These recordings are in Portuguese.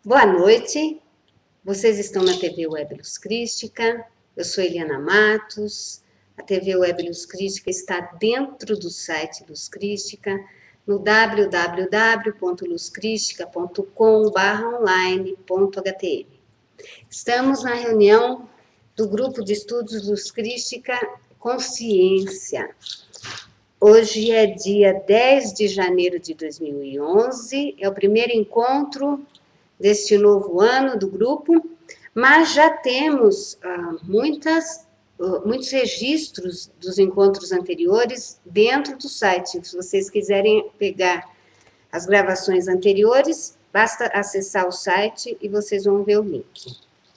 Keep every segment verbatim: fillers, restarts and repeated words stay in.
Boa noite, vocês estão na T V Web Luz Crística, eu sou Eliana Matos, a T V Web Luz Crística está dentro do site Luz Crística, no w w w ponto luz crística ponto com barra online ponto h t m. Estamos na reunião do grupo de estudos Luz Crística Consciência. Hoje é dia dez de janeiro de dois mil e onze, é o primeiro encontro deste novo ano do grupo, mas já temos ah, muitas, uh, muitos registros dos encontros anteriores dentro do site. Se vocês quiserem pegar as gravações anteriores, basta acessar o site e vocês vão ver o link.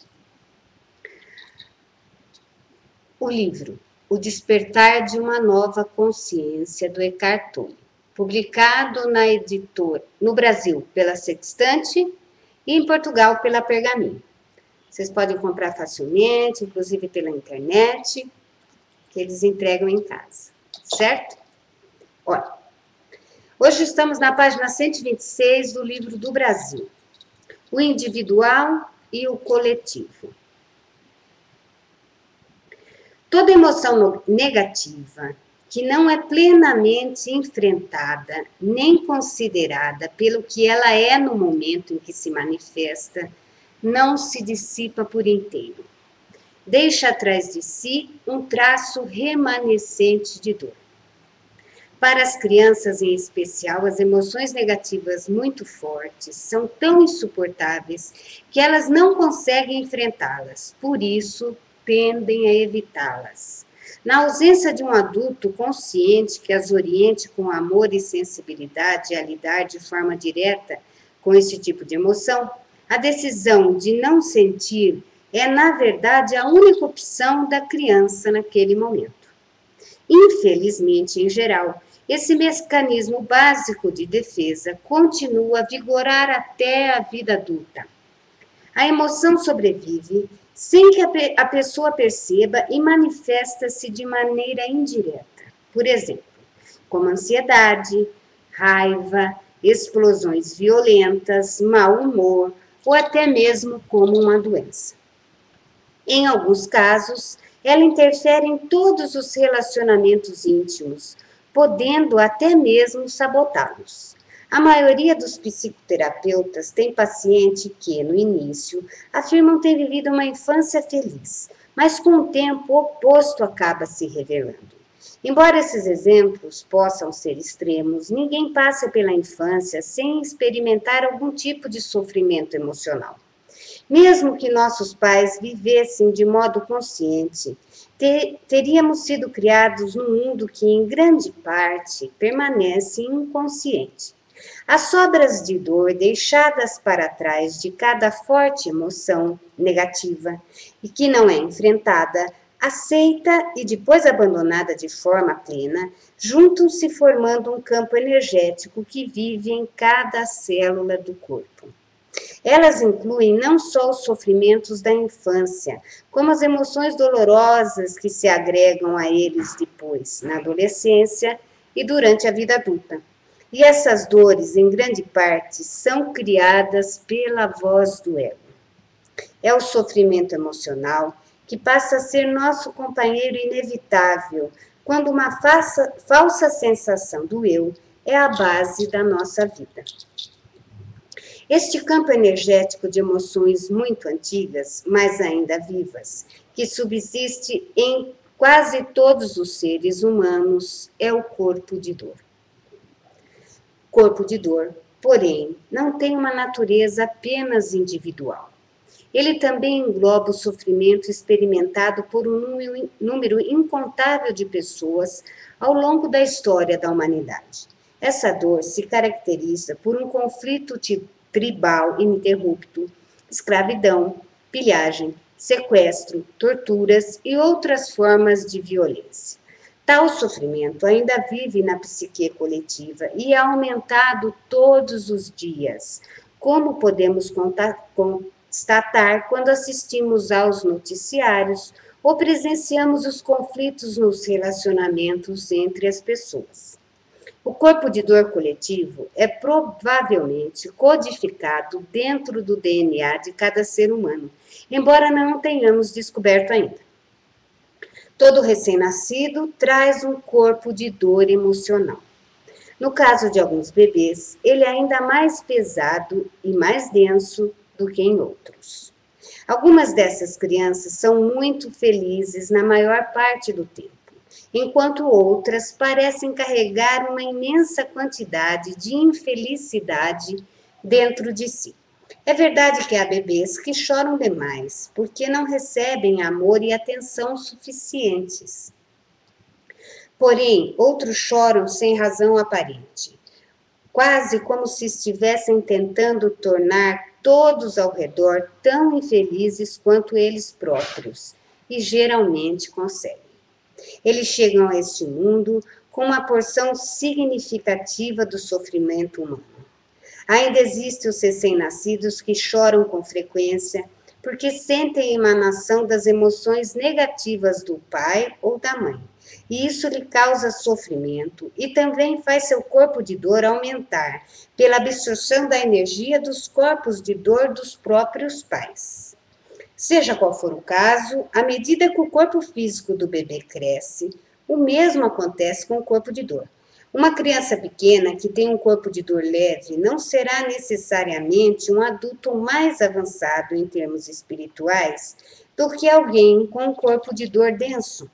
O livro O Despertar de uma Nova Consciência, do Eckhart Tolle, publicado na editora, no Brasil pela Sextante, e em Portugal pela Pergaminho. Vocês podem comprar facilmente, inclusive pela internet, que eles entregam em casa, certo? Olha, hoje estamos na página cento e vinte e seis do Livro do Brasil, o individual e o coletivo. Toda emoção negativa que não é plenamente enfrentada nem considerada pelo que ela é no momento em que se manifesta, não se dissipa por inteiro. Deixa atrás de si um traço remanescente de dor. Para as crianças em especial, as emoções negativas muito fortes são tão insuportáveis que elas não conseguem enfrentá-las, por isso tendem a evitá-las. Na ausência de um adulto consciente que as oriente com amor e sensibilidade a lidar de forma direta com esse tipo de emoção, a decisão de não sentir é, na verdade, a única opção da criança naquele momento. Infelizmente, em geral, esse mecanismo básico de defesa continua a vigorar até a vida adulta. A emoção sobrevive sem que a pessoa perceba e manifesta-se de maneira indireta. Por exemplo, como ansiedade, raiva, explosões violentas, mau humor ou até mesmo como uma doença. Em alguns casos, ela interfere em todos os relacionamentos íntimos, podendo até mesmo sabotá-los. A maioria dos psicoterapeutas tem paciente que, no início, afirmam ter vivido uma infância feliz, mas com o tempo o oposto acaba se revelando. Embora esses exemplos possam ser extremos, ninguém passa pela infância sem experimentar algum tipo de sofrimento emocional. Mesmo que nossos pais vivessem de modo consciente, ter, teríamos sido criados num mundo que, em grande parte, permanece inconsciente. As sobras de dor deixadas para trás de cada forte emoção negativa e que não é enfrentada, aceita e depois abandonada de forma plena, juntam-se formando um campo energético que vive em cada célula do corpo. Elas incluem não só os sofrimentos da infância, como as emoções dolorosas que se agregam a eles depois, na adolescência e durante a vida adulta. E essas dores, em grande parte, são criadas pela voz do ego. É o sofrimento emocional que passa a ser nosso companheiro inevitável, quando uma falsa, falsa sensação do eu é a base da nossa vida. Este campo energético de emoções muito antigas, mas ainda vivas, que subsiste em quase todos os seres humanos, é o corpo de dor. Corpo de dor, porém, não tem uma natureza apenas individual. Ele também engloba o sofrimento experimentado por um número incontável de pessoas ao longo da história da humanidade. Essa dor se caracteriza por um conflito tribal ininterrupto, escravidão, pilhagem, sequestro, torturas e outras formas de violência. Tal sofrimento ainda vive na psique coletiva e é aumentado todos os dias, como podemos constatar quando assistimos aos noticiários ou presenciamos os conflitos nos relacionamentos entre as pessoas. O corpo de dor coletivo é provavelmente codificado dentro do D N A de cada ser humano, embora não o tenhamos descoberto ainda. Todo recém-nascido traz um corpo de dor emocional. No caso de alguns bebês, ele é ainda mais pesado e mais denso do que em outros. Algumas dessas crianças são muito felizes na maior parte do tempo, enquanto outras parecem carregar uma imensa quantidade de infelicidade dentro de si. É verdade que há bebês que choram demais porque não recebem amor e atenção suficientes. Porém, outros choram sem razão aparente, quase como se estivessem tentando tornar todos ao redor tão infelizes quanto eles próprios, e geralmente conseguem. Eles chegam a este mundo com uma porção significativa do sofrimento humano. Ainda existem os recém-nascidos que choram com frequência porque sentem a emanação das emoções negativas do pai ou da mãe. E isso lhe causa sofrimento e também faz seu corpo de dor aumentar pela absorção da energia dos corpos de dor dos próprios pais. Seja qual for o caso, à medida que o corpo físico do bebê cresce, o mesmo acontece com o corpo de dor. Uma criança pequena que tem um corpo de dor leve não será necessariamente um adulto mais avançado em termos espirituais do que alguém com um corpo de dor denso.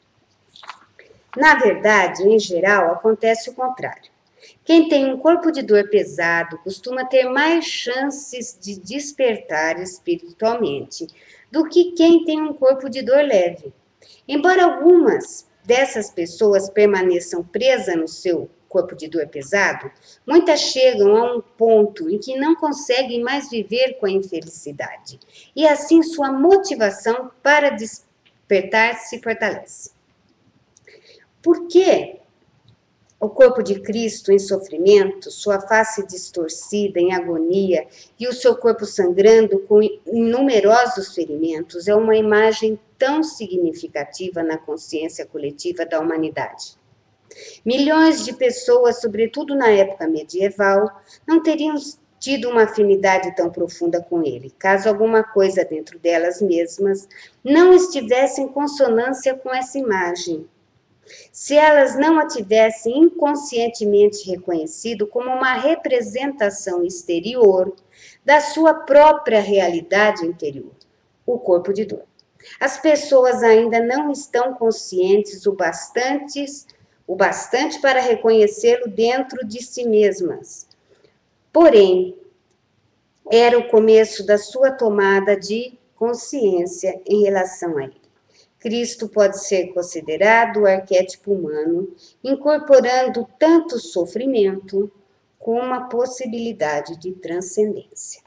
Na verdade, em geral, acontece o contrário. Quem tem um corpo de dor pesado costuma ter mais chances de despertar espiritualmente do que quem tem um corpo de dor leve. Embora algumas dessas pessoas permaneçam presas no seu corpo de dor pesado, muitas chegam a um ponto em que não conseguem mais viver com a infelicidade. E assim sua motivação para despertar se fortalece. Por que o corpo de Cristo em sofrimento, sua face distorcida em agonia e o seu corpo sangrando com numerosos ferimentos é uma imagem tão significativa na consciência coletiva da humanidade? Milhões de pessoas, sobretudo na época medieval, não teriam tido uma afinidade tão profunda com ele, caso alguma coisa dentro delas mesmas não estivesse em consonância com essa imagem. Se elas não a tivessem inconscientemente reconhecido como uma representação exterior da sua própria realidade interior, o corpo de dor. As pessoas ainda não estão conscientes o bastante, o bastante para reconhecê-lo dentro de si mesmas. Porém, era o começo da sua tomada de consciência em relação a ele. Cristo pode ser considerado o arquétipo humano, incorporando tanto sofrimento como a possibilidade de transcendência.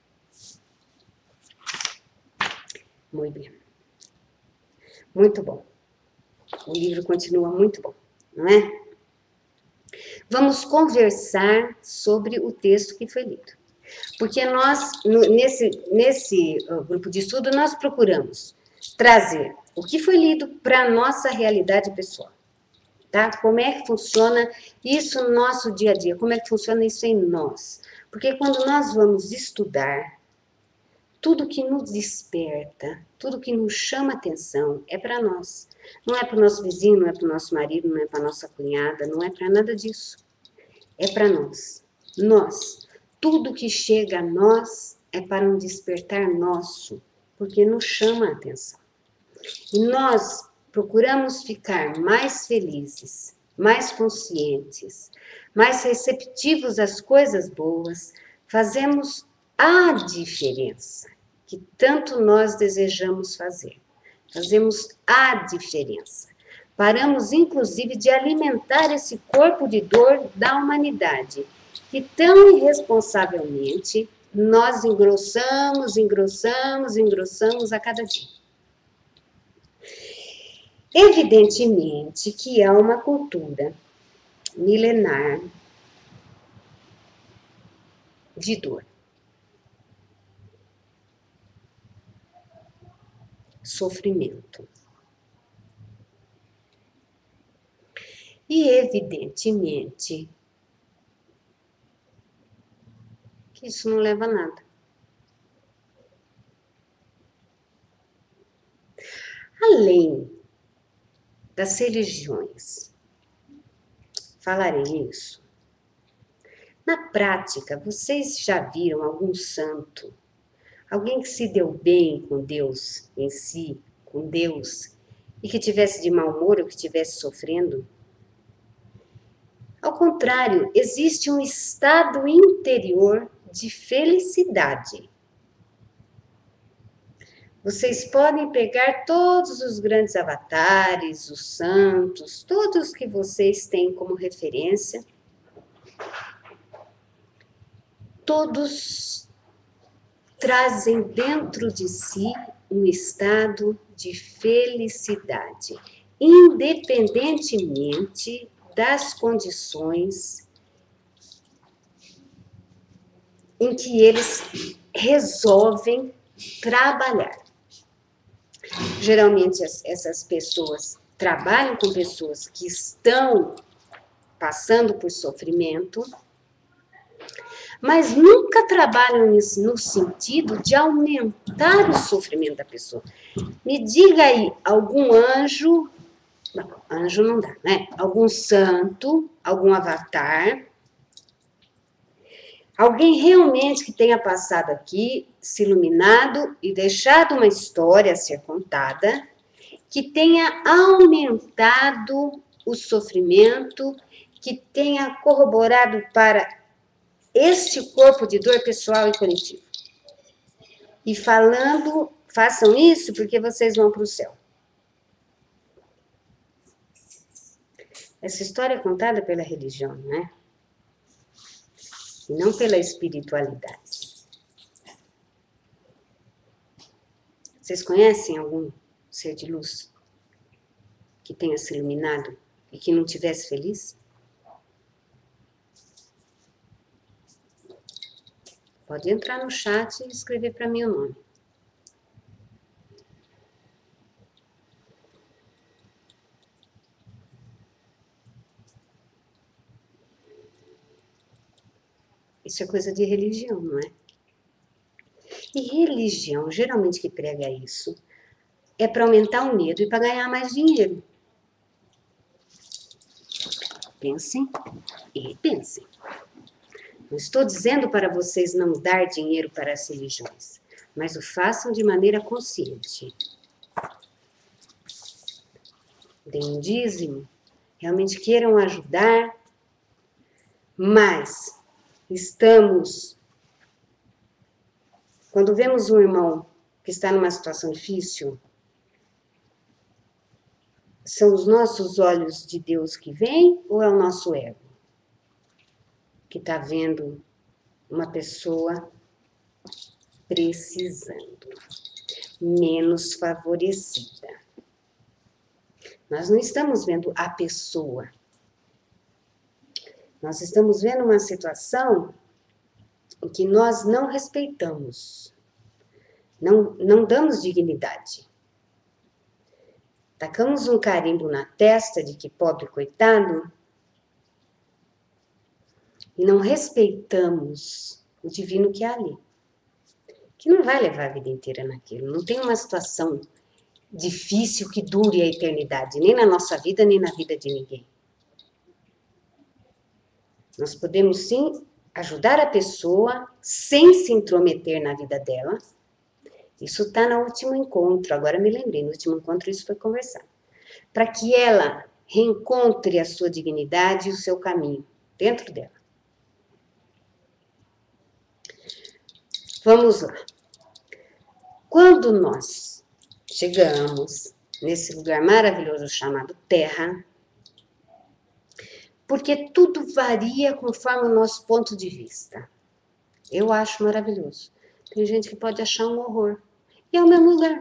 Muito bem. Muito bom. O livro continua muito bom, não é? Vamos conversar sobre o texto que foi lido. Porque nós, nesse, nesse grupo de estudo, nós procuramos trazer o que foi lido para a nossa realidade pessoal, tá? Como é que funciona isso no nosso dia a dia, como é que funciona isso em nós. Porque quando nós vamos estudar, tudo que nos desperta, tudo que nos chama atenção é para nós. Não é para o nosso vizinho, não é para o nosso marido, não é para a nossa cunhada, não é para nada disso. É para nós. Nós. Tudo que chega a nós é para um despertar nosso, porque nos chama a atenção. E nós procuramos ficar mais felizes, mais conscientes, mais receptivos às coisas boas, fazemos a diferença que tanto nós desejamos fazer. Fazemos a diferença. Paramos, inclusive, de alimentar esse corpo de dor da humanidade, que tão irresponsavelmente nós engrossamos, engrossamos, engrossamos a cada dia. Evidentemente que há uma cultura milenar de dor, sofrimento. E evidentemente que isso não leva a nada. Além das religiões falarem isso, na prática, vocês já viram algum santo, alguém que se deu bem com Deus em si, com Deus, e que tivesse de mau humor ou que estivesse sofrendo? Ao contrário, existe um estado interior de felicidade. Vocês podem pegar todos os grandes avatares, os santos, todos que vocês têm como referência. Todos trazem dentro de si um estado de felicidade, independentemente das condições em que eles resolvem trabalhar. Geralmente essas pessoas trabalham com pessoas que estão passando por sofrimento, mas nunca trabalham no sentido de aumentar o sofrimento da pessoa. Me diga aí, algum anjo, não, anjo não dá, né? Algum santo, algum avatar, alguém realmente que tenha passado aqui, se iluminado e deixado uma história a ser contada, que tenha aumentado o sofrimento, que tenha corroborado para este corpo de dor pessoal e coletivo. E falando, façam isso porque vocês vão para o céu. Essa história é contada pela religião, não é? E não pela espiritualidade. Vocês conhecem algum ser de luz que tenha se iluminado e que não tivesse feliz? Pode entrar no chat e escrever para mim o nome. Isso é coisa de religião, não é? E religião, geralmente que prega isso, é para aumentar o medo e para ganhar mais dinheiro. Pensem e repensem. Não estou dizendo para vocês não dar dinheiro para as religiões, mas o façam de maneira consciente. Deem um dízimo, realmente queiram ajudar, mas estamos... Quando vemos um irmão que está numa situação difícil, são os nossos olhos de Deus que vêm ou é o nosso ego que está vendo uma pessoa precisando, menos favorecida? Nós não estamos vendo a pessoa. Nós estamos vendo uma situação em que nós não respeitamos, não, não damos dignidade. Tacamos um carimbo na testa de que pobre coitado e não respeitamos o divino que há ali, que não vai levar a vida inteira naquilo. Não tem uma situação difícil que dure a eternidade, nem na nossa vida, nem na vida de ninguém. Nós podemos, sim, ajudar a pessoa sem se intrometer na vida dela. Isso está no último encontro, agora me lembrei, no último encontro isso foi conversado. Para que ela reencontre a sua dignidade e o seu caminho dentro dela. Vamos lá. Quando nós chegamos nesse lugar maravilhoso chamado Terra, porque tudo varia conforme o nosso ponto de vista. Eu acho maravilhoso. Tem gente que pode achar um horror. E é o mesmo lugar.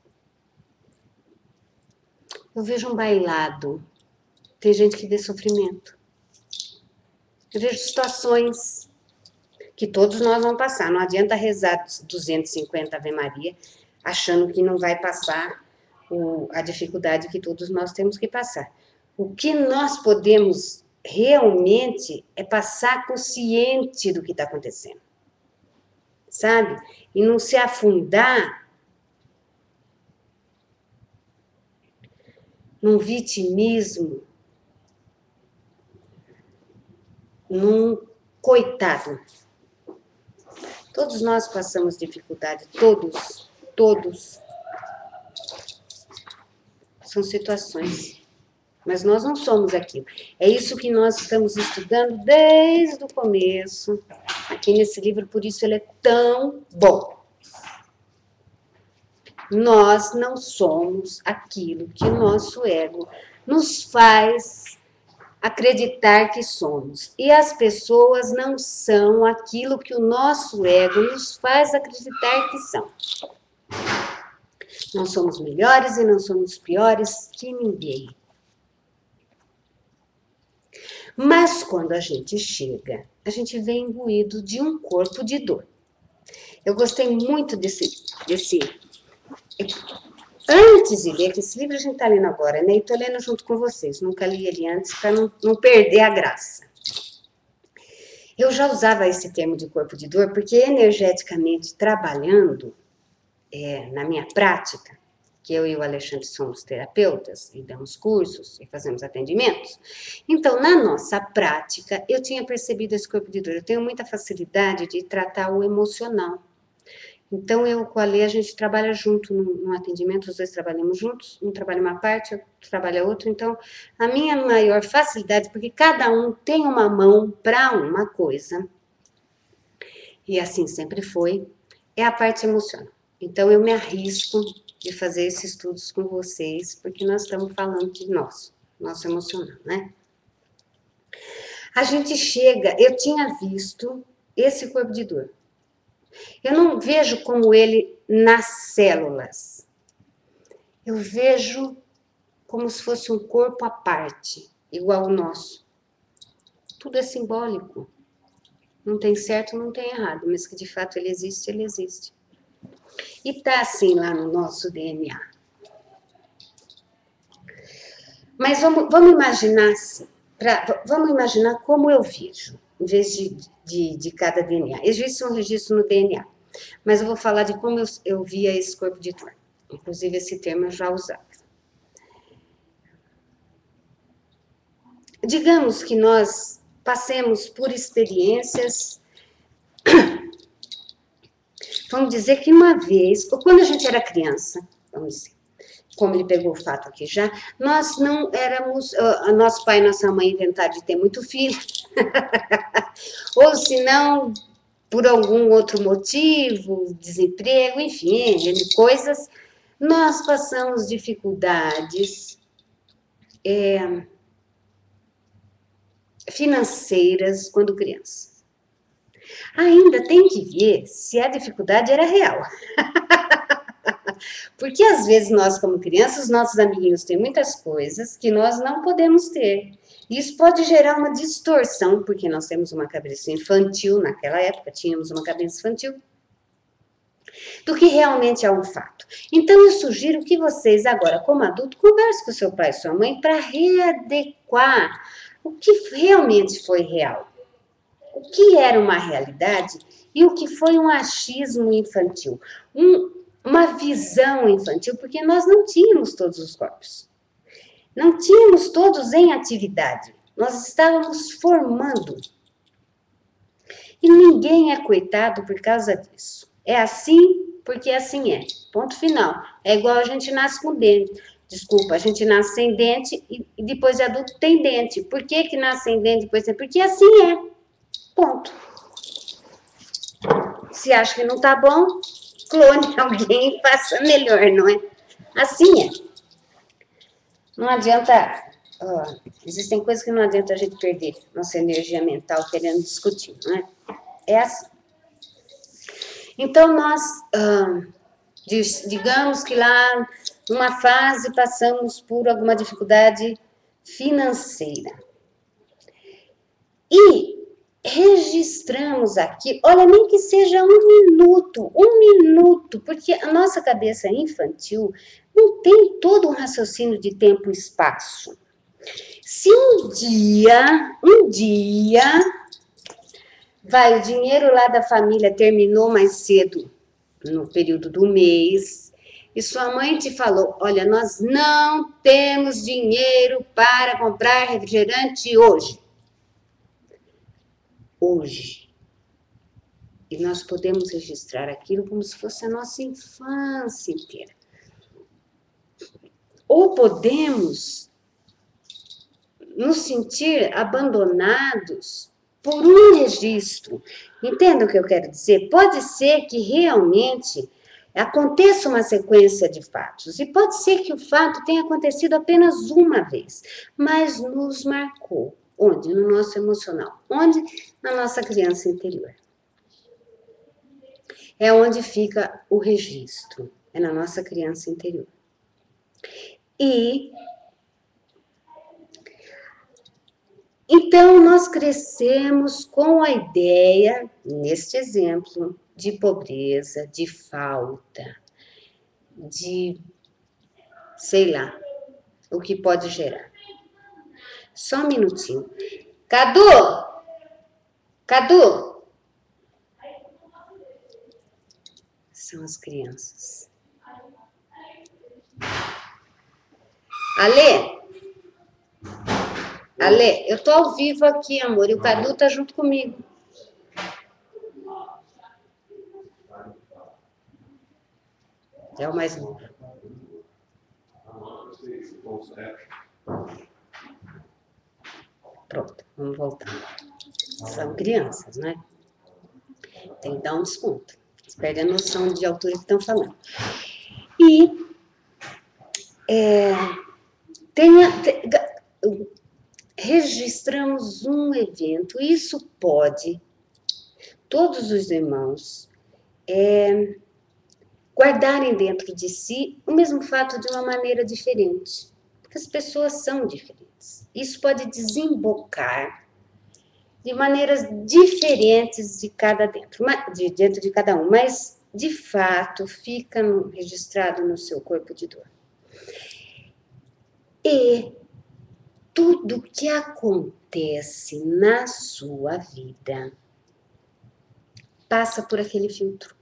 Eu vejo um bailado. Tem gente que vê sofrimento. Eu vejo situações que todos nós vamos passar. Não adianta rezar duzentos e cinquenta Ave Maria achando que não vai passar o, a dificuldade que todos nós temos que passar. O que nós podemos realmente é passar consciente do que está acontecendo, sabe? E não se afundar num vitimismo, num coitado. Todos nós passamos dificuldade, todos, todos. São situações. Mas nós não somos aquilo. É isso que nós estamos estudando desde o começo, aqui nesse livro, por isso ele é tão bom. Nós não somos aquilo que o nosso ego nos faz acreditar que somos. E as pessoas não são aquilo que o nosso ego nos faz acreditar que são. Não somos melhores e não somos piores que ninguém. Mas quando a gente chega, a gente vem imbuído de um corpo de dor. Eu gostei muito desse... desse antes de ler, que esse livro a gente está lendo agora, né? E estou lendo junto com vocês. Nunca li ele antes para não, não perder a graça. Eu já usava esse termo de corpo de dor porque energeticamente trabalhando é, na minha prática, que eu e o Alexandre somos terapeutas e damos cursos e fazemos atendimentos. Então, na nossa prática, eu tinha percebido esse corpo de dor. Eu tenho muita facilidade de tratar o emocional. Então, eu com a Lê, a gente trabalha junto no, no atendimento, os dois trabalhamos juntos, um trabalha uma parte, outro trabalha outra. Então, a minha maior facilidade, porque cada um tem uma mão para uma coisa, e assim sempre foi, é a parte emocional. Então, eu me arrisco de fazer esses estudos com vocês, porque nós estamos falando de nós, nosso emocional, né? A gente chega, eu tinha visto esse corpo de dor. Eu não vejo como ele nas células. Eu vejo como se fosse um corpo à parte, igual o nosso. Tudo é simbólico. Não tem certo, não tem errado, mas que de fato ele existe, ele existe. E está assim lá no nosso D N A. Mas vamos, vamos imaginar assim, pra, vamos imaginar como eu vejo, em vez de, de, de cada D N A. Existe um registro no D N A, mas eu vou falar de como eu, eu via esse corpo de dor. Inclusive, esse termo eu já usava. Digamos que nós passemos por experiências. Vamos dizer que uma vez, ou quando a gente era criança, vamos dizer, como ele pegou o fato aqui já, nós não éramos, uh, nosso pai e nossa mãe inventaram de ter muito filho, ou se não, por algum outro motivo, desemprego, enfim, coisas, nós passamos dificuldades é, financeiras quando criança. Ainda tem que ver se a dificuldade era real. Porque às vezes nós, como crianças, nossos amiguinhos têm muitas coisas que nós não podemos ter. Isso pode gerar uma distorção, porque nós temos uma cabeça infantil, naquela época tínhamos uma cabeça infantil, do que realmente é um fato. Então eu sugiro que vocês agora, como adulto, conversem com seu pai e sua mãe para readequar o que realmente foi real. O que era uma realidade e o que foi um achismo infantil. Um, uma visão infantil, porque nós não tínhamos todos os corpos. Não tínhamos todos em atividade. Nós estávamos formando. E ninguém é coitado por causa disso. É assim porque assim é. Ponto final. É igual a gente nasce com dente. Desculpa, a gente nasce sem dente e depois de adulto tem dente. Por que que nasce sem dente depois tem? Porque assim é. Ponto. Se acha que não tá bom, clone alguém e faça melhor, não é? Assim é. Não adianta... Ó, existem coisas que não adianta a gente perder nossa energia mental querendo discutir, não é? É assim. Então, nós, ah, digamos que lá, numa fase, passamos por alguma dificuldade financeira. E registramos aqui, olha, nem que seja um minuto, um minuto, porque a nossa cabeça infantil não tem todo um raciocínio de tempo e espaço. Se um dia, um dia, vai, o dinheiro lá da família terminou mais cedo, no período do mês, e sua mãe te falou, olha, nós não temos dinheiro para comprar refrigerante hoje. Hoje. E nós podemos registrar aquilo como se fosse a nossa infância inteira. Ou podemos nos sentir abandonados por um registro. Entenda o que eu quero dizer? Pode ser que realmente aconteça uma sequência de fatos. E pode ser que o fato tenha acontecido apenas uma vez, mas nos marcou. Onde? No nosso emocional. Onde? Na nossa criança interior. É onde fica o registro. É na nossa criança interior. E então nós crescemos com a ideia, neste exemplo, de pobreza, de falta, de, sei lá, o que pode gerar. Só um minutinho. Cadu! Cadu! São as crianças. Alê? Alê, eu tô ao vivo aqui, amor, e o Cadu tá junto comigo. É o mais novo. Pronto, vamos voltar. São crianças, né? Tem que dar um desconto. Eles perdem a noção de altura que estão falando. E é, tenha, te, registramos um evento. Isso pode, todos os irmãos, é, guardarem dentro de si o mesmo fato de uma maneira diferente. Porque as pessoas são diferentes. Isso pode desembocar de maneiras diferentes de cada dentro, de dentro de cada um, mas de fato fica no, registrado no seu corpo de dor. E tudo que acontece na sua vida passa por aquele filtro.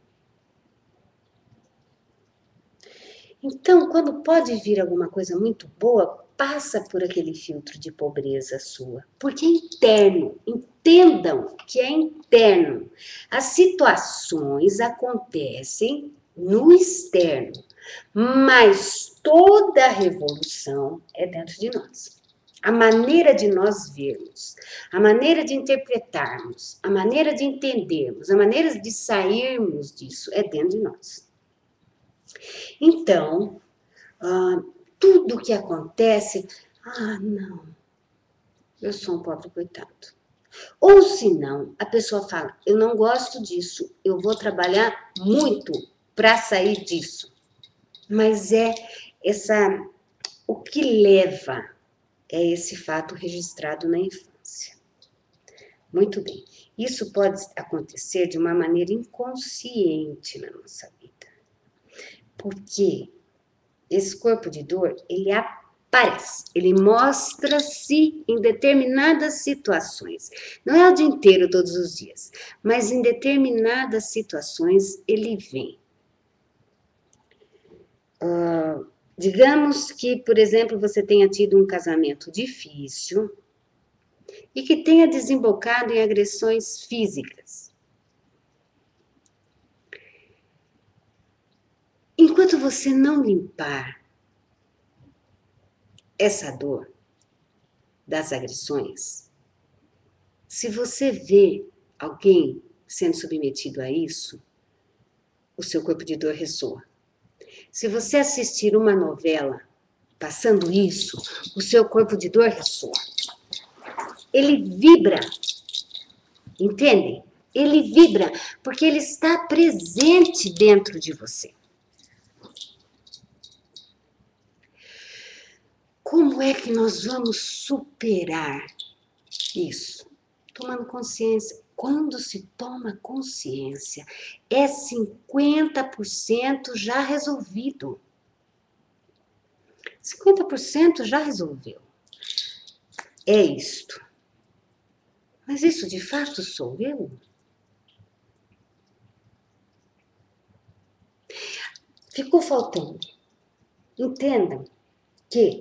Então, quando pode vir alguma coisa muito boa, passa por aquele filtro de pobreza sua, porque é interno. Entendam que é interno. As situações acontecem no externo, mas toda a revolução é dentro de nós. A maneira de nós vermos, a maneira de interpretarmos, a maneira de entendermos, a maneira de sairmos disso é dentro de nós. Então, ah, tudo que acontece, ah, não, eu sou um pobre coitado. Ou se não, a pessoa fala, eu não gosto disso, eu vou trabalhar muito para sair disso. Mas é essa, o que leva é esse fato registrado na infância. Muito bem, isso pode acontecer de uma maneira inconsciente na nossa vida. Porque esse corpo de dor, ele aparece, ele mostra-se em determinadas situações. Não é o dia inteiro, todos os dias, mas em determinadas situações ele vem. Uh, digamos que, por exemplo, você tenha tido um casamento difícil e que tenha desembocado em agressões físicas. Enquanto você não limpar essa dor das agressões, se você vê alguém sendo submetido a isso, o seu corpo de dor ressoa. Se você assistir uma novela passando isso, o seu corpo de dor ressoa. Ele vibra, entendem? Ele vibra porque ele está presente dentro de você. Como é que nós vamos superar isso? Tomando consciência. Quando se toma consciência, é cinquenta por cento já resolvido. cinquenta por cento já resolveu. é isto. Mas isso de fato sou eu? Ficou faltando. Entendam que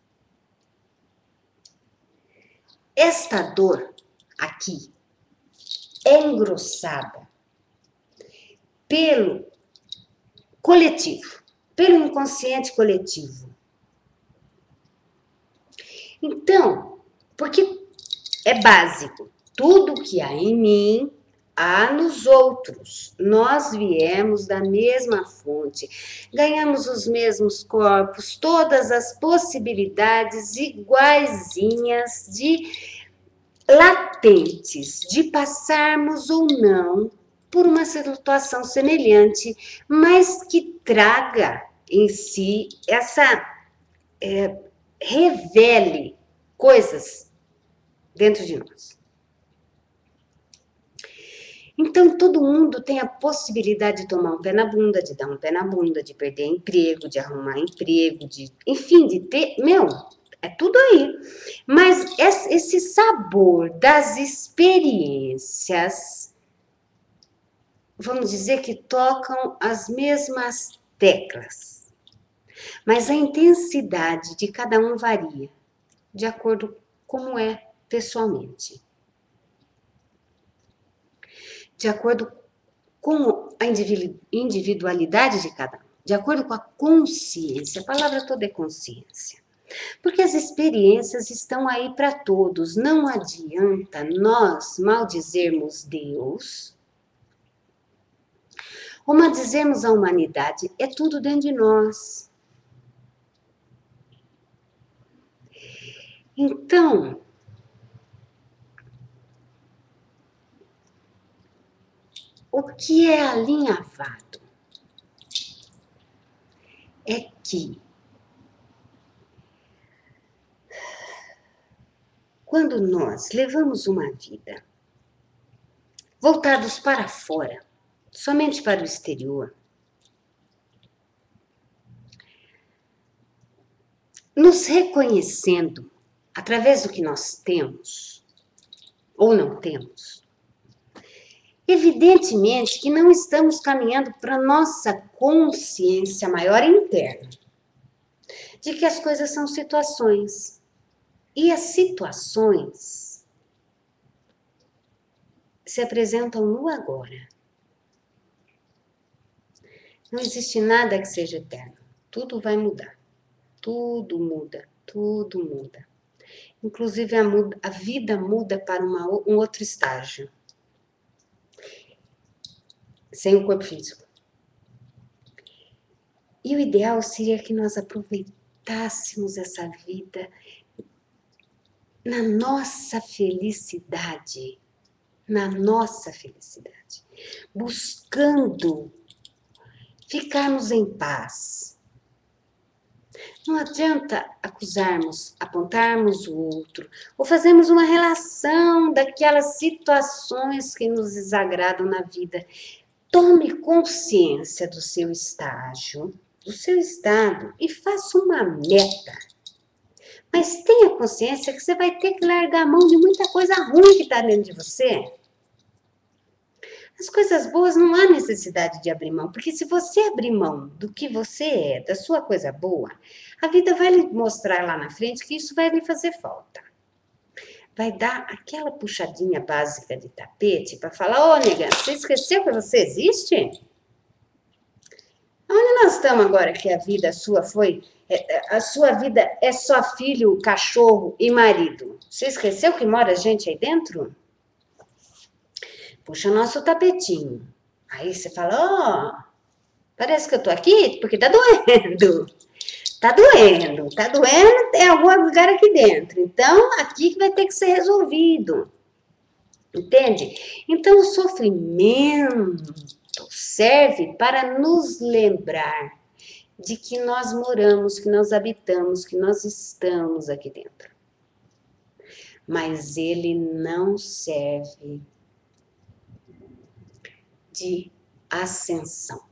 esta dor aqui é engrossada pelo coletivo, pelo inconsciente coletivo. Então, porque é básico, tudo que há em mim, há nos outros. Nós viemos da mesma fonte, ganhamos os mesmos corpos, todas as possibilidades iguaizinhas de latentes, de passarmos ou não por uma situação semelhante, mas que traga em si essa... É, revele coisas dentro de nós. Então, todo mundo tem a possibilidade de tomar um pé na bunda, de dar um pé na bunda, de perder emprego, de arrumar emprego, de, enfim, de ter... Meu, é tudo aí. Mas esse sabor das experiências, vamos dizer que tocam as mesmas teclas. Mas a intensidade de cada um varia, de acordo com como é pessoalmente. De acordo com a individualidade de cada um. De acordo com a consciência. A palavra toda é consciência. Porque as experiências estão aí para todos. Não adianta nós maldizermos Deus ou maldizermos a humanidade. É tudo dentro de nós. Então, o que é alinhavado é que quando nós levamos uma vida voltados para fora, somente para o exterior, nos reconhecendo através do que nós temos ou não temos, evidentemente que não estamos caminhando para a nossa consciência maior interna, de que as coisas são situações. E as situações se apresentam no agora. Não existe nada que seja eterno. Tudo vai mudar. Tudo muda. Tudo muda. Inclusive a, muda, a vida muda para uma, um outro estágio. Sem o corpo físico. E o ideal seria que nós aproveitássemos essa vida na nossa felicidade. Na nossa felicidade. Buscando ficarmos em paz. Não adianta acusarmos, apontarmos o outro, ou fazermos uma relação daquelas situações que nos desagradam na vida. Tome consciência do seu estágio, do seu estado, e faça uma meta. Mas tenha consciência que você vai ter que largar a mão de muita coisa ruim que está dentro de você. As coisas boas não há necessidade de abrir mão, porque se você abrir mão do que você é, da sua coisa boa, a vida vai lhe mostrar lá na frente que isso vai lhe fazer falta. Vai dar aquela puxadinha básica de tapete para falar, ô nega, você esqueceu que você existe? Onde nós estamos agora que a vida sua foi, a sua vida é só filho, cachorro e marido? Você esqueceu que mora gente aí dentro? Puxa o nosso tapetinho. Aí você fala, ó, oh, parece que eu tô aqui porque tá doendo. Tá doendo, tá doendo, tem algum lugar aqui dentro. Então, aqui que vai ter que ser resolvido. Entende? Então, o sofrimento serve para nos lembrar de que nós moramos, que nós habitamos, que nós estamos aqui dentro. Mas ele não serve de ascensão.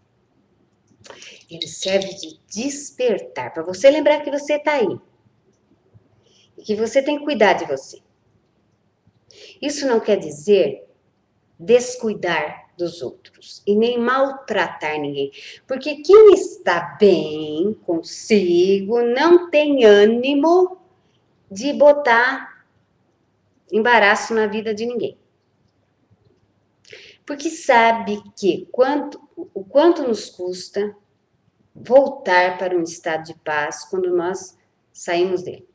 Ele serve de despertar, para você lembrar que você está aí. e que você tem que cuidar de você. Isso não quer dizer descuidar dos outros e nem maltratar ninguém, porque quem está bem consigo não tem ânimo de botar embaraço na vida de ninguém. Porque sabe que quanto, o quanto nos custa voltar para um estado de paz quando nós saímos dele.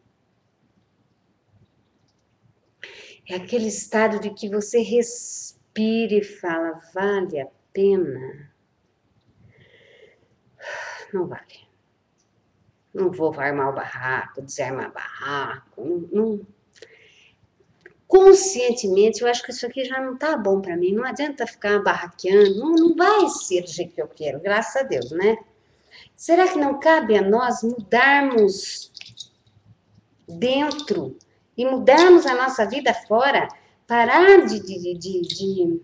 É aquele estado de que você respira e fala, vale a pena? Não vale. Não vou armar o barraco, desarmar o barraco. Não, não. Conscientemente, eu acho que isso aqui já não tá bom para mim. Não adianta ficar barraqueando. Não, não vai ser do jeito que eu quero, graças a Deus, né? Será que não cabe a nós mudarmos dentro e mudarmos a nossa vida fora? Parar de, de, de, de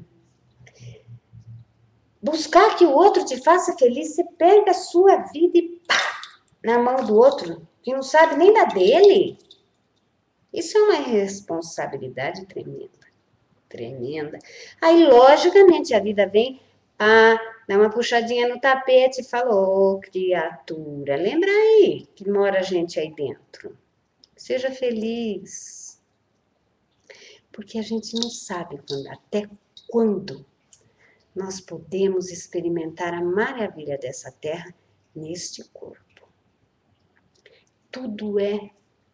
buscar que o outro te faça feliz. Você pega a sua vida e pá, na mão do outro, que não sabe nem da dele. Isso é uma responsabilidade tremenda, tremenda. Aí, logicamente, a vida vem, ah, dá uma puxadinha no tapete e fala, ô, oh, criatura, lembra aí que mora gente aí dentro. Seja feliz. Porque a gente não sabe quando, até quando nós podemos experimentar a maravilha dessa terra neste corpo. Tudo é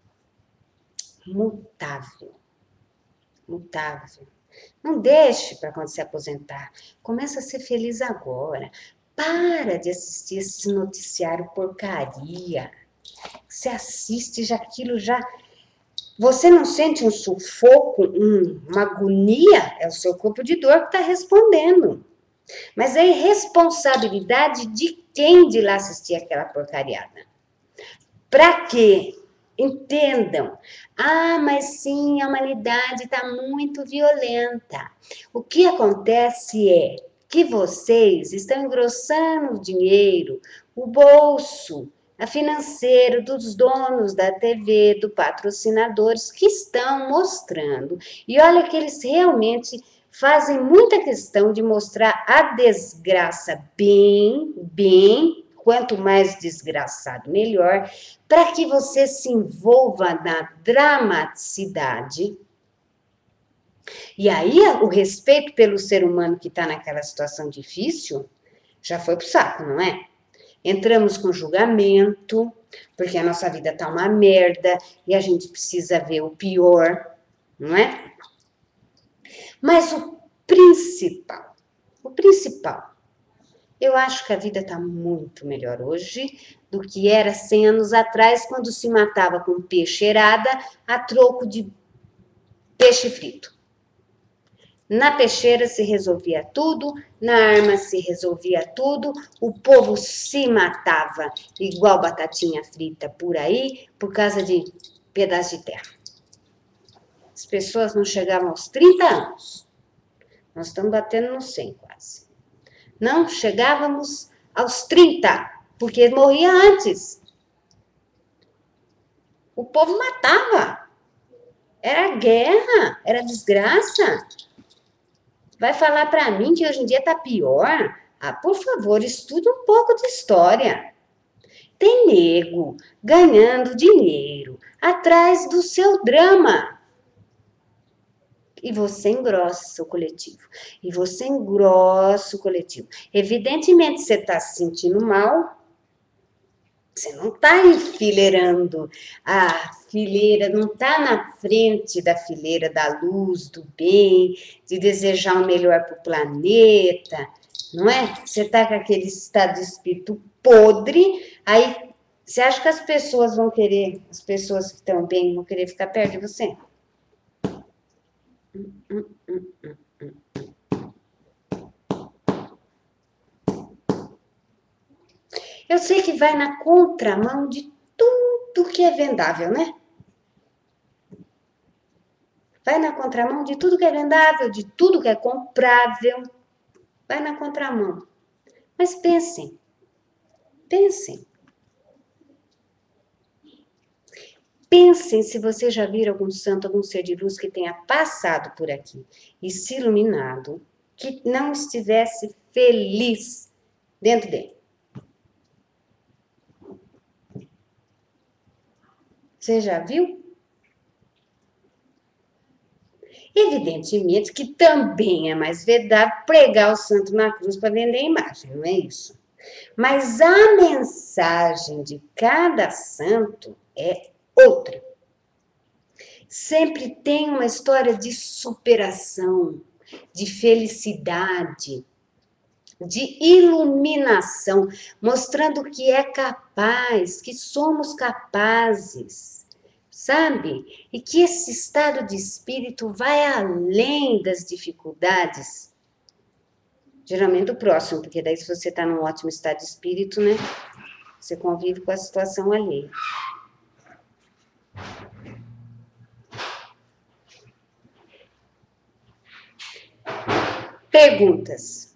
mutável. Mutável. Não deixe para quando se aposentar. Começa a ser feliz agora. Para de assistir esse noticiário porcaria. Você assiste já aquilo já... Você não sente um sufoco, um, uma agonia? É o seu corpo de dor que está respondendo. Mas é irresponsabilidade de quem de lá assistir aquela porcariada? Para quê? Entendam. Ah, mas sim, a humanidade está muito violenta. O que acontece é que vocês estão engrossando o dinheiro, o bolso, a financeiro dos donos da T V, dos patrocinadores que estão mostrando. E olha que eles realmente fazem muita questão de mostrar a desgraça bem, bem, quanto mais desgraçado, melhor, para que você se envolva na dramaticidade. E aí, o respeito pelo ser humano que está naquela situação difícil já foi pro saco, não é? Entramos com julgamento, porque a nossa vida tá uma merda e a gente precisa ver o pior, não é? Mas o principal, o principal, eu acho que a vida está muito melhor hoje do que era cem anos atrás, quando se matava com peixeirada a troco de peixe frito. Na peixeira se resolvia tudo, na arma se resolvia tudo, o povo se matava igual batatinha frita por aí, por causa de pedaço de terra. As pessoas não chegavam aos trinta anos. Nós estamos batendo no cem quase. Não chegávamos aos trinta, porque morria antes. O povo matava. Era guerra, era desgraça. Vai falar para mim que hoje em dia tá pior? Ah, por favor, estude um pouco de história. Tem nego ganhando dinheiro atrás do seu drama. E você engrossa o coletivo. E você engrossa o coletivo. Evidentemente, você está se sentindo mal. Você não está enfileirando a fileira, não está na frente da fileira da luz, do bem, de desejar o melhor para o planeta, não é? Você está com aquele estado de espírito podre, aí você acha que as pessoas vão querer, as pessoas que estão bem, vão querer ficar perto de você? Hum, hum, hum, hum. Eu sei que vai na contramão de tudo que é vendável, né? Vai na contramão de tudo que é vendável, de tudo que é comprável. Vai na contramão. Mas pensem, pensem. Pensem se você já viram algum santo, algum ser de luz que tenha passado por aqui e se iluminado, que não estivesse feliz dentro dele. Você já viu? Evidentemente que também é mais verdade pregar o santo na cruz para vender imagem, não é isso? Mas a mensagem de cada santo é outra. Sempre tem uma história de superação, de felicidade, de iluminação, mostrando que é capaz, que somos capazes, sabe? E que esse estado de espírito vai além das dificuldades. Geralmente o próximo, porque daí se você está num ótimo estado de espírito, né? Você convive com a situação alheia. Perguntas.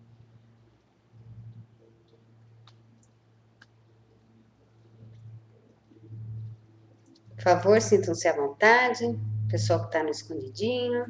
Por favor, sintam-se à vontade. Pessoal que está no escondidinho.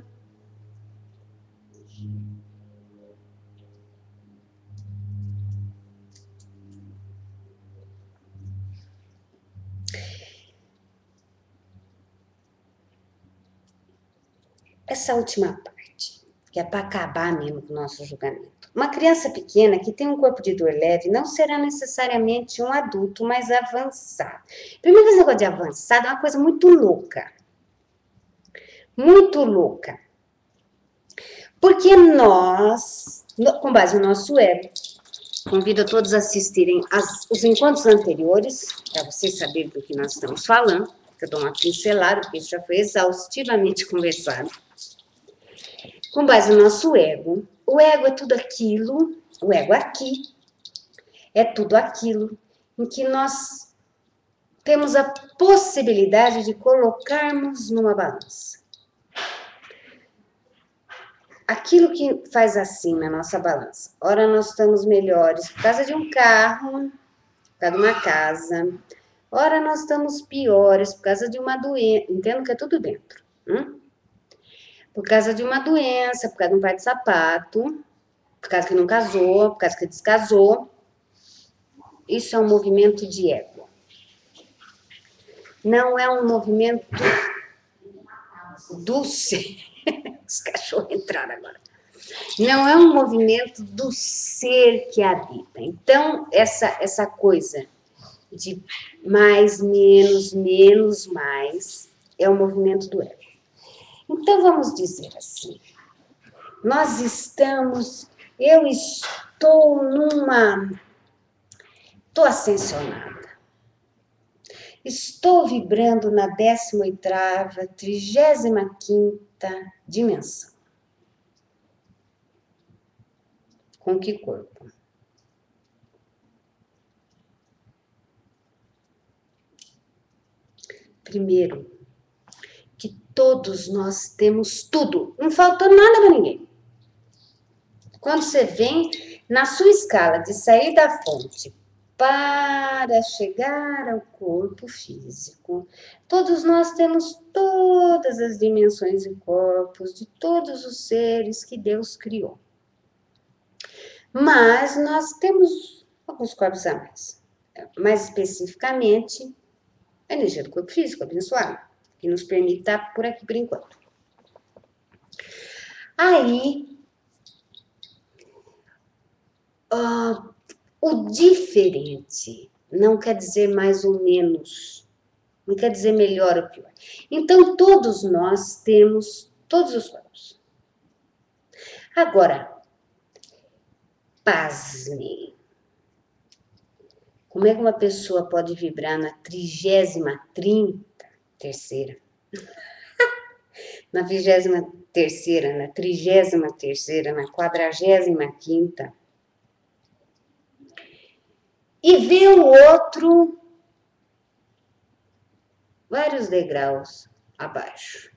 Essa última parte, que é para acabar mesmo com o nosso julgamento. Uma criança pequena que tem um corpo de dor leve não será necessariamente um adulto mais avançado. Primeiro, esse negócio de avançado é uma coisa muito louca. Muito louca. Porque nós, com base no nosso ego, convido a todos a assistirem as, os encontros anteriores, para vocês saberem do que nós estamos falando, que eu dou uma pincelada, porque isso já foi exaustivamente conversado. Com base no nosso ego, o ego é tudo aquilo, o ego aqui, é tudo aquilo em que nós temos a possibilidade de colocarmos numa balança. Aquilo que faz assim na nossa balança. Ora, nós estamos melhores por causa de um carro, por causa de uma casa. Ora, nós estamos piores por causa de uma doença. Entendo que é tudo dentro. Hum? Por causa de uma doença, por causa de um par de sapato, por causa que não casou, por causa que descasou. Isso é um movimento de ego. Não é um movimento do ser. Os cachorros entraram agora. Não é um movimento do ser que habita. Então, essa, essa coisa de mais, menos, menos, mais, é o movimento do ego. Então, vamos dizer assim, nós estamos, eu estou numa, estou ascensionada. Estou vibrando na décima oitava, trigésima quinta dimensão. Com que corpo? Primeiro, que todos nós temos tudo. Não faltou nada para ninguém. Quando você vem na sua escala de sair da fonte para chegar ao corpo físico, todos nós temos todas as dimensões e corpos de todos os seres que Deus criou. Mas nós temos alguns corpos a mais. Mais especificamente, a energia do corpo físico, abençoado, que nos permite estar por aqui por enquanto. Aí, uh, o diferente não quer dizer mais ou menos, não quer dizer melhor ou pior. Então, todos nós temos todos os corpos. Agora, pasmem. Como é que uma pessoa pode vibrar na trigésima trinta terceira? Na vigésima terceira, na trigésima terceira, na quadragésima quinta. E ver o outro vários degraus abaixo.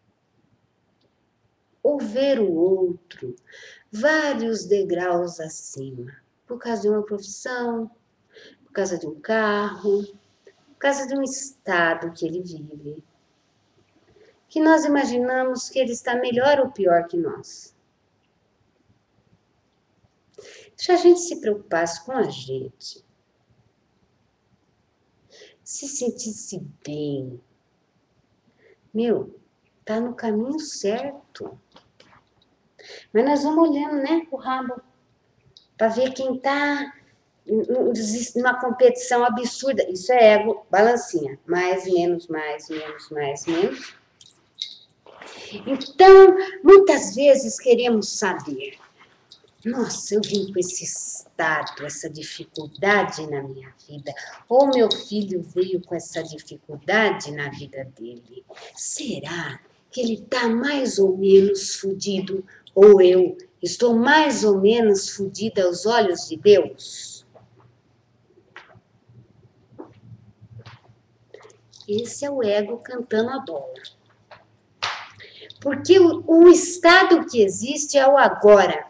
Ou ver o outro vários degraus acima. Por causa de uma profissão, por causa de um carro, causa de um estado que ele vive, que nós imaginamos que ele está melhor ou pior que nós. Se a gente se preocupasse com a gente, se sentisse bem, meu, tá no caminho certo. Mas nós vamos olhando, né, o rabo, para ver quem tá numa competição absurda. Isso é ego, balancinha. Mais, menos, mais, menos, mais, menos. Então, muitas vezes queremos saber, nossa, eu vim com esse estado, essa dificuldade na minha vida, ou meu filho veio com essa dificuldade na vida dele. Será que ele está mais ou menos fudido, ou eu estou mais ou menos fudida aos olhos de Deus? Esse é o ego cantando a bola. Porque o, o estado que existe é o agora.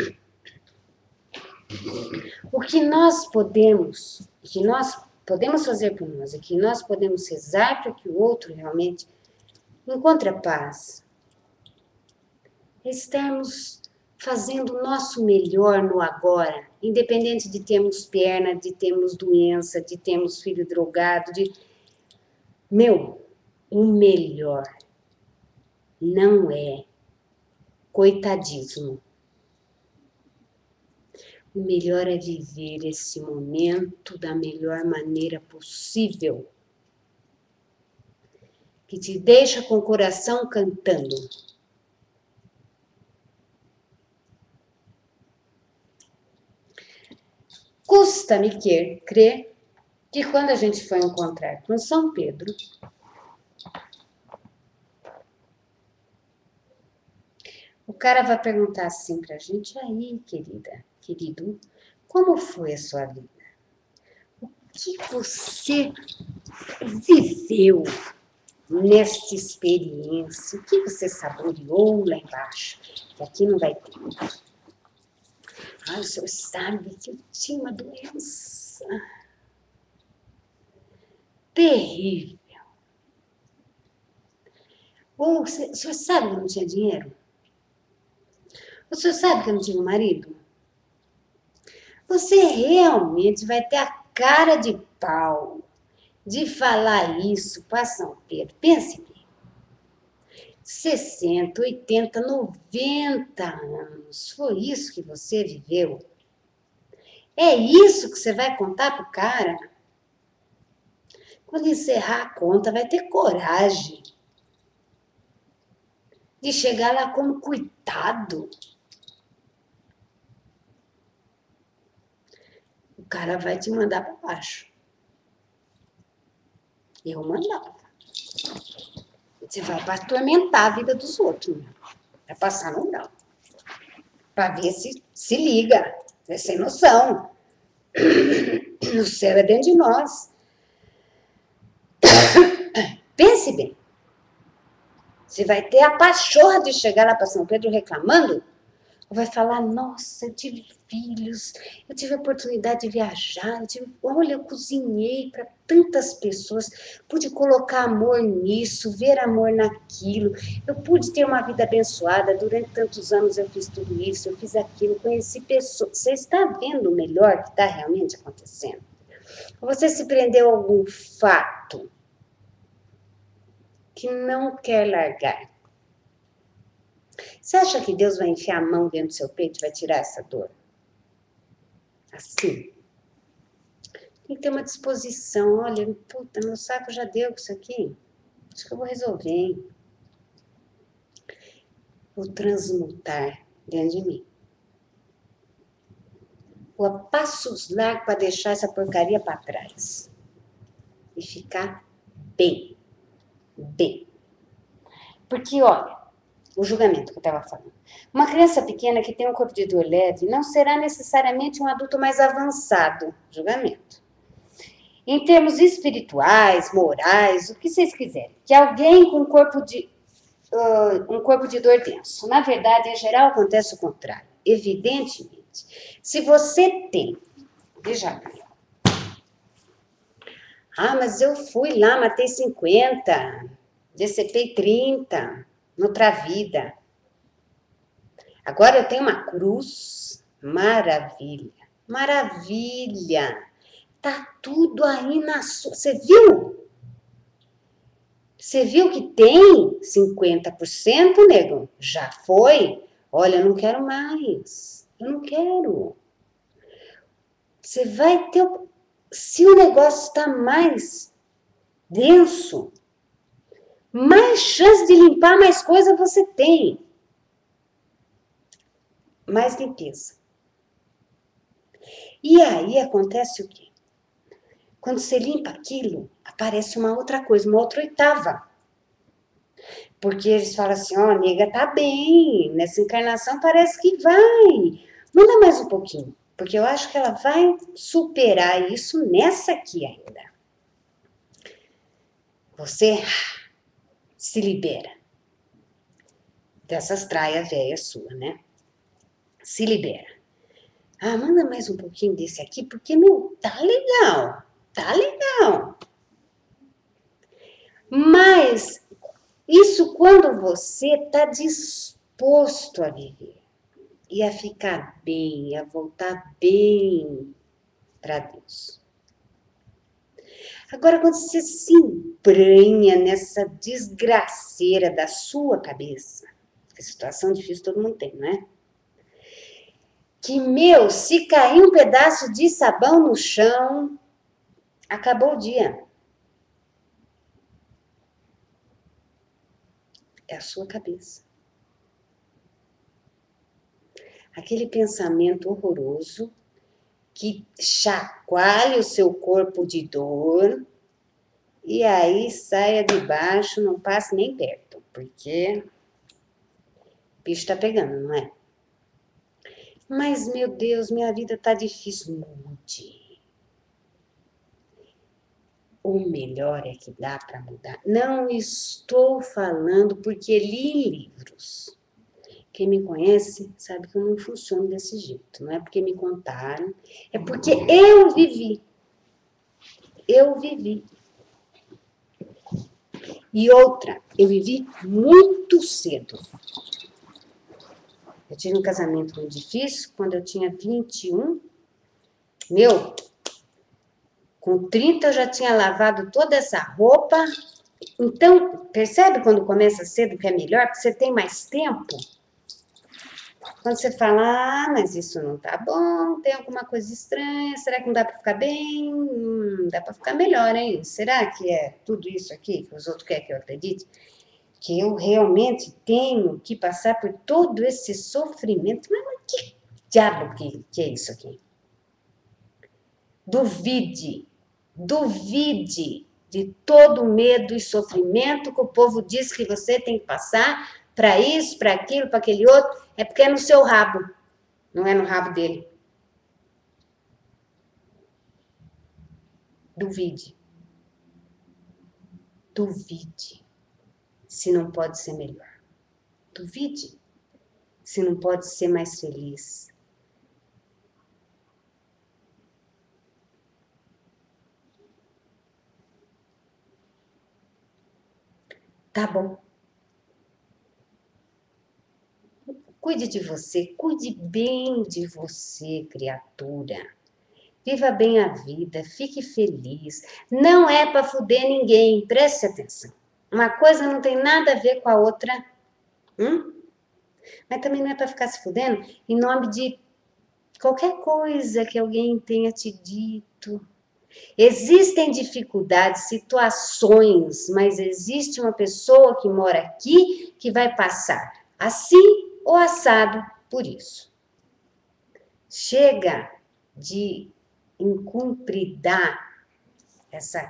O que nós podemos, o que nós podemos fazer por nós, e que nós podemos rezar para que o outro realmente encontre a paz, é estarmos fazendo o nosso melhor no agora, independente de termos perna, de termos doença, de termos filho drogado, de... Meu, o melhor não é coitadismo. O melhor é viver esse momento da melhor maneira possível, que te deixa com o coração cantando. Custa-me crer que quando a gente foi encontrar com São Pedro, o cara vai perguntar assim pra gente, aí, querida, querido, como foi a sua vida? O que você viveu nesta experiência? O que você saboreou lá embaixo? Que aqui não vai ter. Ah, o senhor sabe que eu tinha uma doença terrível. Ou o senhor sabe que eu não tinha dinheiro? O senhor sabe que eu não tinha marido? Você realmente vai ter a cara de pau de falar isso para São Pedro. Pense bem. sessenta, oitenta, noventa anos. Foi isso que você viveu? É isso que você vai contar pro cara? Quando encerrar a conta, vai ter coragem de chegar lá como coitado. O cara vai te mandar para baixo. Eu mandava. Você vai para atormentar a vida dos outros, né? Vai passar no grau. Para ver se se liga. É sem noção. O céu é dentro de nós. Pense bem. Você vai ter a pachorra de chegar lá para São Pedro reclamando? Ou vai falar, nossa, eu tive filhos, eu tive a oportunidade de viajar, eu tive, olha, eu cozinhei para tantas pessoas, pude colocar amor nisso, ver amor naquilo, eu pude ter uma vida abençoada, durante tantos anos eu fiz tudo isso, eu fiz aquilo, conheci pessoas. Você está vendo o melhor que está realmente acontecendo? Ou você se prendeu a algum fato que não quer largar? Você acha que Deus vai enfiar a mão dentro do seu peito e vai tirar essa dor? Assim. Tem que ter uma disposição. Olha, puta, meu saco já deu com isso aqui. Acho que eu vou resolver, hein? Vou transmutar dentro de mim. Vou a passos largos para deixar essa porcaria para trás. E ficar bem. Bem. Porque, olha, o julgamento que eu estava falando. Uma criança pequena que tem um corpo de dor leve não será necessariamente um adulto mais avançado. Julgamento. Em termos espirituais, morais, o que vocês quiserem. Que alguém com um corpo de, uh, um corpo de dor denso. Na verdade, em geral, acontece o contrário. Evidentemente, se você tem... Veja bem. Ah, mas eu fui lá, matei cinquenta, decepei trinta, noutra vida. Agora eu tenho uma cruz. Maravilha, maravilha. Tá tudo aí na sua. Você viu? Você viu que tem cinquenta por cento, nego? Já foi? Olha, eu não quero mais. Eu não quero. Você vai ter. Se o negócio está mais denso, mais chance de limpar mais coisa você tem. Mais limpeza. E aí acontece o quê? Quando você limpa aquilo, aparece uma outra coisa, uma outra oitava. Porque eles falam assim, ó, oh, nega, tá bem, nessa encarnação parece que vai. Manda mais um pouquinho, porque eu acho que ela vai superar isso nessa aqui ainda. Você se libera dessas traias velhas sua, né? Se libera. Ah, manda mais um pouquinho desse aqui, porque, meu, tá legal, tá legal. Mas isso quando você tá disposto a viver. E a ficar bem, a voltar bem para Deus. Agora, quando você se embranha nessa desgraceira da sua cabeça, que situação difícil todo mundo tem, não é? Que, meu, se cair um pedaço de sabão no chão, acabou o dia. É a sua cabeça. Aquele pensamento horroroso que chacoalha o seu corpo de dor e aí saia de baixo, não passe nem perto, porque o bicho tá pegando, não é? Mas, meu Deus, minha vida tá difícil. Mude. O melhor é que dá para mudar. Não estou falando porque li livros. Quem me conhece sabe que eu não funciono desse jeito. Não é porque me contaram, é porque eu vivi. Eu vivi. E outra, eu vivi muito cedo. Eu tive um casamento muito difícil quando eu tinha vinte e um. Meu, com trinta eu já tinha lavado toda essa roupa. Então, percebe quando começa cedo que é melhor? Porque você tem mais tempo. Quando você fala, ah, mas isso não tá bom, tem alguma coisa estranha, será que não dá para ficar bem? Hum, dá para ficar melhor, hein? Será que é tudo isso aqui que os outros querem que eu acredite? Que eu realmente tenho que passar por todo esse sofrimento? Mas que diabo que, que é isso aqui? Duvide, duvide de todo medo e sofrimento que o povo diz que você tem que passar para isso, para aquilo, para aquele outro, é porque é no seu rabo, não é no rabo dele. Duvide. Duvide se não pode ser melhor. Duvide se não pode ser mais feliz. Tá bom. Cuide de você, cuide bem de você, criatura. Viva bem a vida, fique feliz. Não é para fuder ninguém, preste atenção. Uma coisa não tem nada a ver com a outra. Hum? Mas também não é para ficar se fudendo em nome de qualquer coisa que alguém tenha te dito. Existem dificuldades, situações, mas existe uma pessoa que mora aqui que vai passar assim ou assado por isso. Chega de incumpridar essa...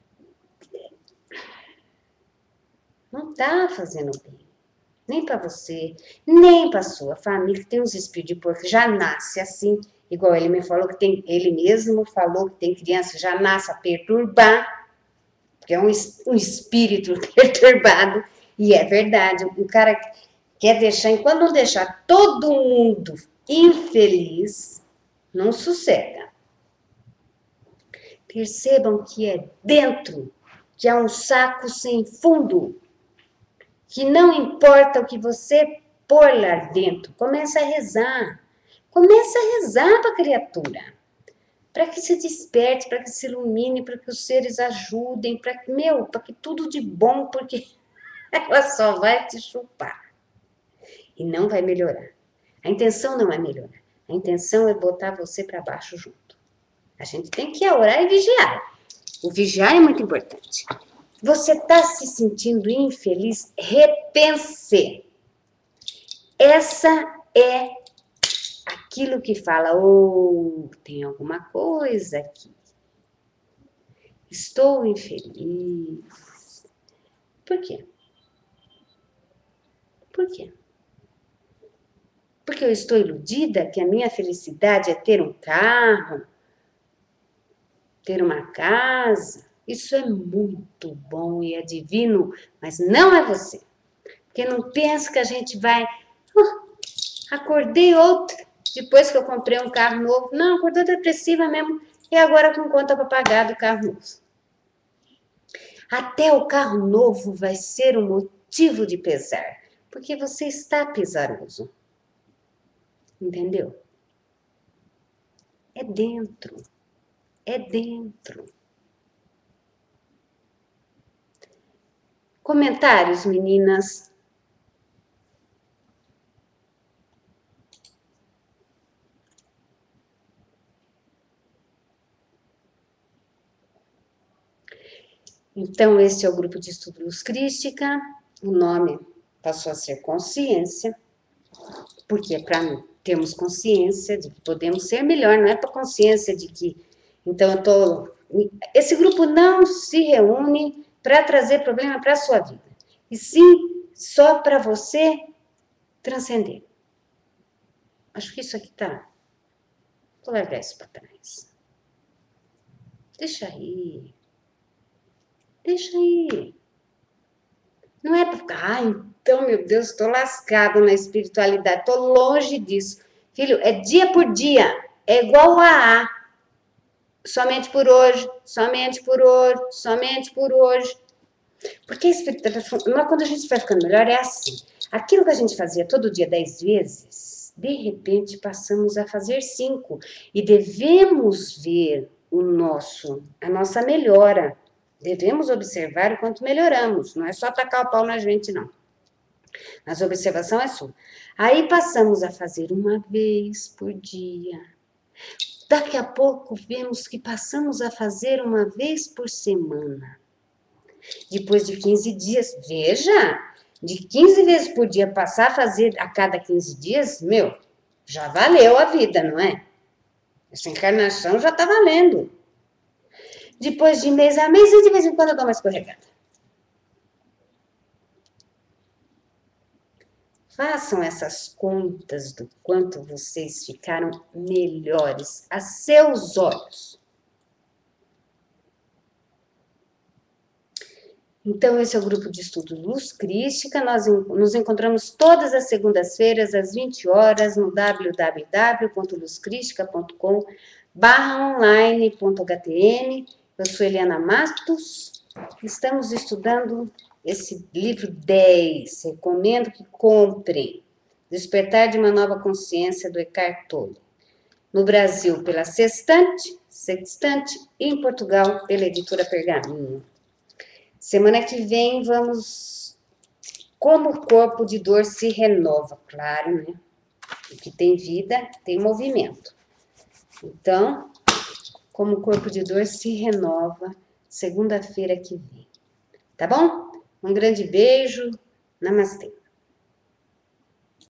Não está fazendo bem. Nem para você, nem para sua família, que tem uns espíritos de porco que já nasce assim, igual ele me falou que tem, ele mesmo falou que tem criança que já nasce a perturbar, porque é um, um espírito perturbado, e é verdade, o cara quer deixar, enquanto não deixar todo mundo infeliz, não sossega. Percebam que é dentro, que há um saco sem fundo, que não importa o que você pôr lá dentro, começa a rezar. Começa a rezar para a criatura, para que se desperte, para que se ilumine, para que os seres ajudem, para que, meu, para que tudo de bom, porque ela só vai te chupar e não vai melhorar. A intenção não é melhorar, a intenção é botar você para baixo junto. A gente tem que orar e vigiar. O vigiar é muito importante. Você está se sentindo infeliz? Repense. Essa é aquilo que fala, ou oh, tem alguma coisa aqui. Estou infeliz. Por quê? Por quê? Porque eu estou iludida que a minha felicidade é ter um carro, ter uma casa. Isso é muito bom e é divino, mas não é você. Porque não pensa que a gente vai... Oh, acordei outro, depois que eu comprei um carro novo. Não, acordou depressiva mesmo. E agora com conta para pagar do carro novo. Até o carro novo vai ser um motivo de pesar. Porque você está pesaroso. Entendeu? É dentro. É dentro. Comentários, meninas? Então, esse é o grupo de estudo Luz Crística. O nome passou a ser Consciência, porque é para termos consciência de que podemos ser melhor, não é para consciência de que... Então, eu tô... Esse grupo não se reúne para trazer problema para a sua vida, e sim só para você transcender. Acho que isso aqui tá... Vou largar isso para trás. Deixa aí. Deixa aí. Não é porque, ah, então, meu Deus, estou lascado na espiritualidade, estou longe disso. Filho, é dia por dia, é igual a A. Somente por hoje, somente por hoje, somente por hoje. Porque a espiritualidade, quando a gente vai ficando melhor, é assim. Aquilo que a gente fazia todo dia dez vezes, de repente passamos a fazer cinco. E devemos ver o nosso, a nossa melhora. Devemos observar o quanto melhoramos. Não é só tacar o pau na gente, não. Mas a observação é sua. Aí passamos a fazer uma vez por dia. Daqui a pouco vemos que passamos a fazer uma vez por semana. Depois de quinze dias, veja, de quinze vezes por dia passar a fazer a cada quinze dias, meu, já valeu a vida, não é? Essa encarnação já está valendo. Depois de mês a mês, e de vez em quando eu dou uma escorregada. Façam essas contas do quanto vocês ficaram melhores a seus olhos. Então, esse é o grupo de estudo Luz Crística. Nós nos encontramos todas as segundas-feiras, às vinte horas, no w w w ponto luz crística ponto com barra online ponto h t m. Eu sou Eliana Matos. Estamos estudando esse livro dez. Recomendo que comprem. Despertar de uma Nova Consciência, do Eckhart Tolle. No Brasil, pela Sextante, Sextante, e em Portugal, pela editora Pergaminho. Semana que vem vamos... Como o corpo de dor se renova, claro, né? O que tem vida, tem movimento. Então, como o corpo de dor se renova, segunda-feira que vem. Tá bom? Um grande beijo. Namastê.